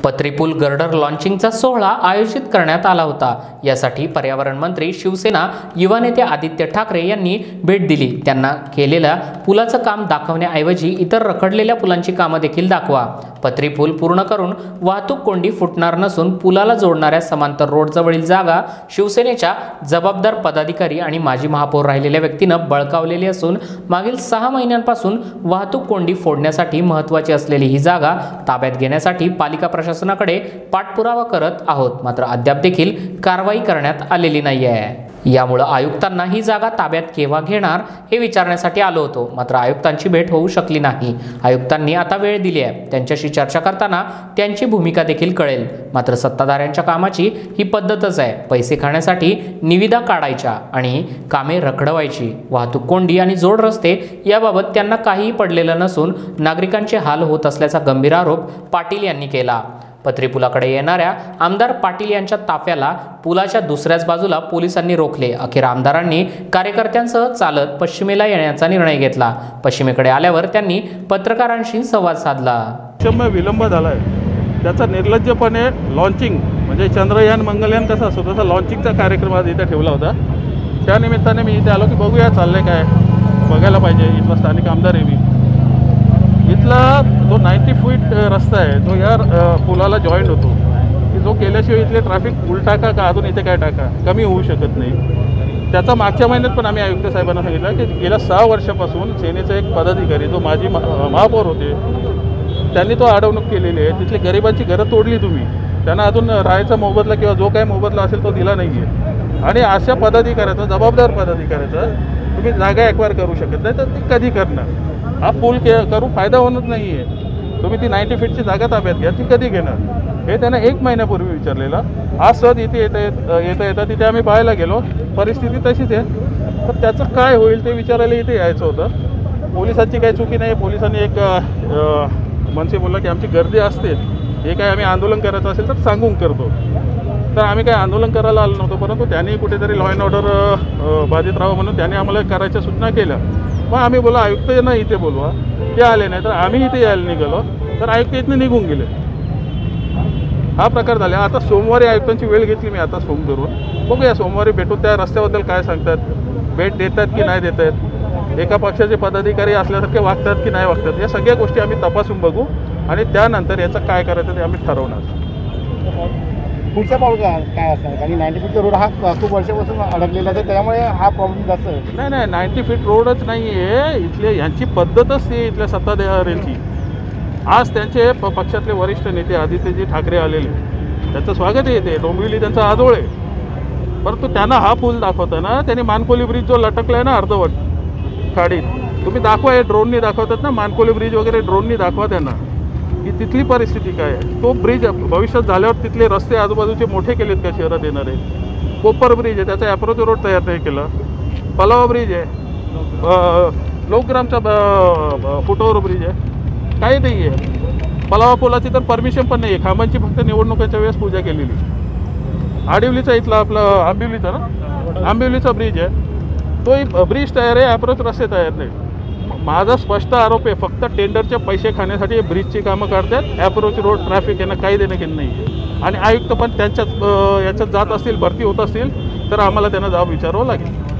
Patripul girder लॉन्चिंगचा सोहळा आयोजित करण्यात आला होता। यासाठी पर्यावरण मंत्री, शिवसेना युवा नेते आदित्य ठाकरे यांनी भेट दिली। त्यांना केलेल्या पुलाचं काम दाखवण्याऐवजी इतर रखडलेल्या पुलांची कामं देखील दाखवा। पत्रीपूल पूर्ण करून वाहतूक कोंडी फुटणार नसून पुलाला जोडणाऱ्या समांतर रोडजवळील जागा शिवसेनेच्या जबाबदार पदाधिकारी आणि माजी महापौर राहिलेल्या व्यक्तीनं बळकावलेली असून मागील 6 महिन्यांपासून वाहतूक कोंडी फोडण्यासाठी महत्त्वाची असलेली ही जागा ताब्यात घेण्यासाठी पालिका प्रशासनाकडे पाठपुरावा करत आहोत, मात्र अद्याप देखील कारवाई करण्यात आलेली नाही आहे। यामुळे आयुक्तांना ही जागा ताब्यात केव्हा घेणार हे विचारण्यासाठी आलो होतो, मात्र आयुक्तांची भेट होऊ शकली नाही। आयुक्तांनी आता वेळ दिली आहे, त्यांच्याशी चर्चा करताना त्यांची भूमिका देखील कळेल। मात्र सत्ताधाऱ्यांच्या कामाची ही पद्धतच आहे, पैसे खाण्यासाठी निविदा काढायच्या आणि कामे रखडवायची। वाहतूक कोंडी आणि जोड रस्ते याबाबत त्यांना काहीही पडलेलं नसून नागरिकांचे हाल होत असल्याचा गंभीर आरोप पाटील यांनी केला। पत्रीपुलाकडे येणाऱ्या आमदार पाटील यांच्या ताफ्याला पुलाच्या दुसऱ्याच बाजूला पोलिसांनी रोखले। अखेर आमदारांनी कार्यकर्त्यांसह चालत पश्चिमेला येण्याचा निर्णय घेतला। पश्चिमेकडे आल्यावर त्यांनी पत्रकारांशी संवाद साधला। विलंब झालाय, त्याचा निर्लज्जपणे लॉन्चिंग म्हणजे चंद्रयान मंगलयान कसं असतो तसा लॉन्चिंगचा कार्यक्रम आज इथे ठेवला होता। त्या निमित्ताने मी इथे आलो की बघूया चाललंय काय, बघायला पाहिजे। इथला स्थानिक आमदार आहे मी। इथला जो 90 फीट रस्ता आहे तो या पुलाला जॉईंट होतो, की जो केल्याशिवाय इथले ट्रॅफिक उलटाका का अजून इथे काय टाका कमी होऊ शकत नाही। त्याचा मागच्या महिन्यात पण आम्ही आयुक्त साहेबांना सांगितलं की गेल्या 6 वर्षापासून सेनेचा एक पदाधिकारी जो माजी महापौर होते त्यांनी तो अडवणूक केलेली आहे। तिथली गरिबांची घरं तोडली तुम्ही, त्यांना अजून राहायचा मोबदला किंवा जो काही मोबदला असेल तो दिला नाही आहे। आणि अशा पदाधिकाऱ्याचा, जबाबदार पदाधिकाऱ्याचा तुम्ही जागा एक्वायर करू शकत नाही, तर ती कधी करणार? हा पूल करू फायदा होणार नाही आहे। तुम्ही ती 90 फीटची जागा ताब्यात घ्या, ती कधी घेणार हे त्यानं 1 महिन्यापूर्वी विचारलेलं। आज सहज इथे येता तिथे आम्ही पाहायला गेलो, परिस्थिती तशीच आहे। तर त्याचं काय होईल ते विचारायला इथे यायचं होतं। पोलिसांची काही चुकी नाही। पोलिसांनी एक मनसे बोलला की आमची गर्दी असते, हे काय आम्ही आंदोलन करायचं असेल तर सांगून करतो। तर आम्ही काय आंदोलन करायला आलो नव्हतो, परंतु त्यांनी कुठेतरी लॉ अँड ऑर्डर बाधित राहावं म्हणून त्यांनी आम्हाला करायच्या सूचना केल्या। मग आम्ही बोला आयुक्तांना इथे बोलवा, ते आले नाही तर आम्ही इथे यायला निघालो, तर आयुक्त इथनं निघून गेले। हा प्रकार झाला। आता सोमवारी आयुक्तांची वेळ घेतली मी आता फोन करून, बघूया सोमवारी भेटून त्या रस्त्याबद्दल काय सांगतात, भेट देतात की नाही देत आहेत, एका पक्षाचे पदाधिकारी असल्यासारखे वागतात की नाही वागतात, या सगळ्या गोष्टी आम्ही तपासून बघू आणि त्यानंतर याचं काय करायचं ते आम्ही ठरवणार। पुढचा पाऊल काय असणार? कारण 90 फीटचा रोड हा खूप वर्षापासून अडकलेला आहे, त्यामुळे हा प्रॉब्लेम जास्त आहे। नाही 90 फीट रोडच नाही आहे, इथले यांची पद्धतच ती इथल्या सत्ताधाऱ्यांची। आज त्यांचे पक्षातले वरिष्ठ नेते आदित्यजी ठाकरे आलेले, त्यांचं स्वागत येते, डोंबिवली त्यांचा आजोळ आहे। परंतु त्यांना हा पूल दाखवताना त्यांनी मानकोली ब्रिज जो लटकला आहे ना अर्धवट खाडीत, तुम्ही दाखवा, हे ड्रोननी दाखवतात ना, मानकोली ब्रिज वगैरे ड्रोननी दाखवा त्यांना की तिथली परिस्थिती काय आहे। तो ब्रिज भविष्यात झाल्यावर तिथले रस्ते आजूबाजूचे मोठे केलेत का शहरात येणारे? कोपर ब्रिज आहे, त्याचा ॲप्रोच रोड तयार नाही केला। पलावा ब्रिज आहे, लोकग्रामचा फुटओव्हर ब्रिज आहे, काही नाही आहे। पलावा पुलाची तर परमिशन पण नाही आहे, खांबांची फक्त निवडणुकांच्या वेळेस पूजा केलेली। आडिवलीचा इथला आपला आंबिवलीचा ब्रिज आहे, तोही ब्रिज तयार आहे, ॲप्रोच रस्ते तयार नाही। माझा स्पष्ट आरोप आहे, फक्त टेंडरचे पैसे खाण्यासाठी ब्रिजची कामं करतात, ॲप्रोच रोड ट्रॅफिक यांना काही देणं घेणं नाही आहे। आणि आयुक्त पण त्यांच्यात याच्यात जात असतील, भरती होत असतील तर आम्हाला त्यांना जाब विचारावं लागेल।